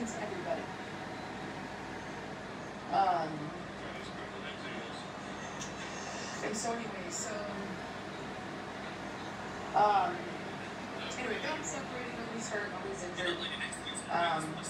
happens to everybody. And so anyway, anyway, got separated, nobody's hurt, nobody's injured.